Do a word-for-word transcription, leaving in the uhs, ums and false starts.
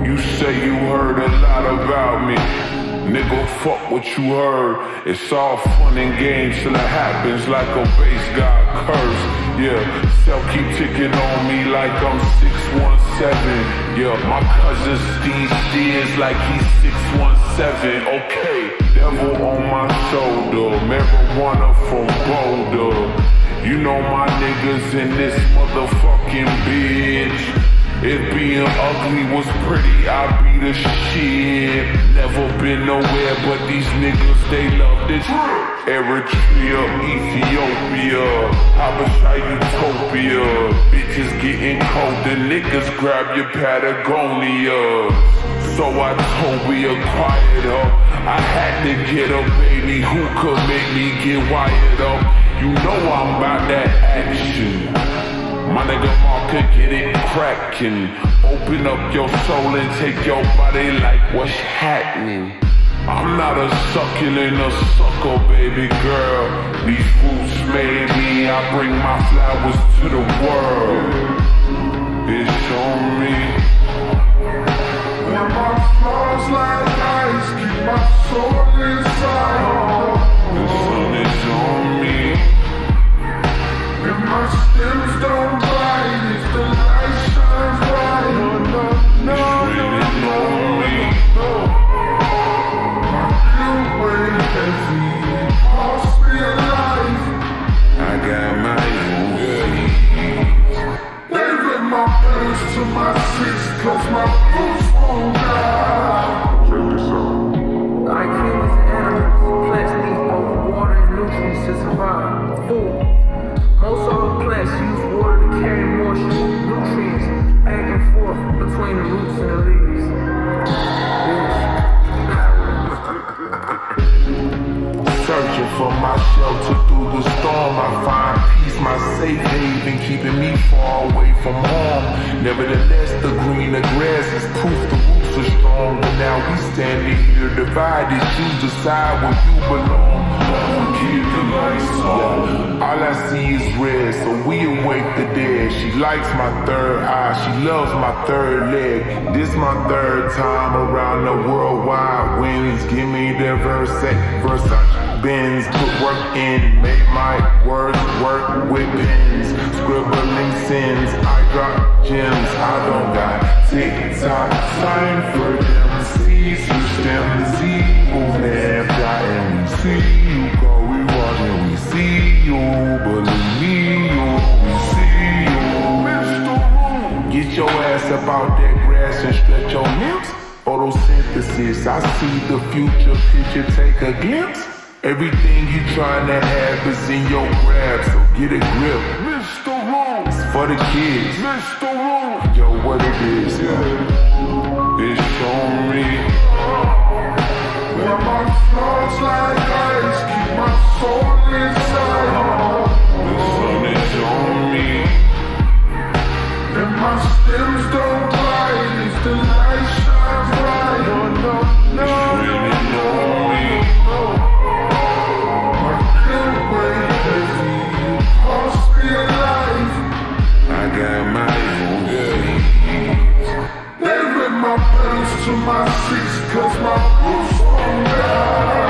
You say you heard a lot about me. Nigga, fuck what you heard. It's all fun and games till it happens like a base got cursed. Yeah, cell keep ticking on me like I'm six one seven. Yeah, my cousin Steve steers like he's six one seven. Okay, devil on my shoulder, marijuana from Boulder. You know my niggas in this motherfucking bitch. If being ugly was pretty, I'd be the shit. Never been nowhere, but these niggas, they love this. Eritrea, Ethiopia, Habasha, Utopia. Bitches getting cold, the niggas grab your Patagonia. So I told me acquired her. I had to get a baby who could make me get wired up. You know I'm about that action. My nigga Mark could get it crackin'. Open up your soul and take your body like what's happening. I'm not a succulent, a sucker, baby girl. These roots made me, I bring my flowers to the world. It's on me. When my flaws like ice, keep my soul inside. The sun is on me. If my stems don't bite, if the light shines bright, no, no, no, it's raining on me. My guilt weighs heavy, cost me a life. I got my own needs. They rip my pants to my seats, cause my boots won't die. Check this out. Like humans and animals, plants need both water and nutrients to survive. Food. Most all plants use water to carry moisture, nutrients, back and forth between the roots and the leaves. Searching for my shelter through the storm, I find peace, my safe haven, keeping me far away from harm. Nevertheless, the greener grass is proof the roots are strong. But now we standing here divided, choose decide where you belong. Keep the lights on. All I see is red, so we awake the dead. She likes my third eye, she loves my third leg. This my third time around the worldwide winds. Give me the Versace, Versace Benz. Put work in, make my words work with pens. Scribbling sins, I drop gems. I don't got tick-tock time for them. See systems, evil man, and we see you go. We watch and we see you, believe me, you, we see you. Mister Get your ass up out that grass and stretch your limbs. Photosynthesis, I see the future picture, take a glimpse. Everything you trying to have is in your grab, so get a grip. Mister Wrong, it's for the kids. Mister Wrong, yo, what it is, yeah. It's on me. When my flaws like ice, keep my soul inside. The sun is on me. If my stems don't bite, if the light shines bright, no, no, no, it's raining on me. My guilt weighs heavy, cost me a life. I got my own needs. They rip my pants to my seats, cause my roots won't die.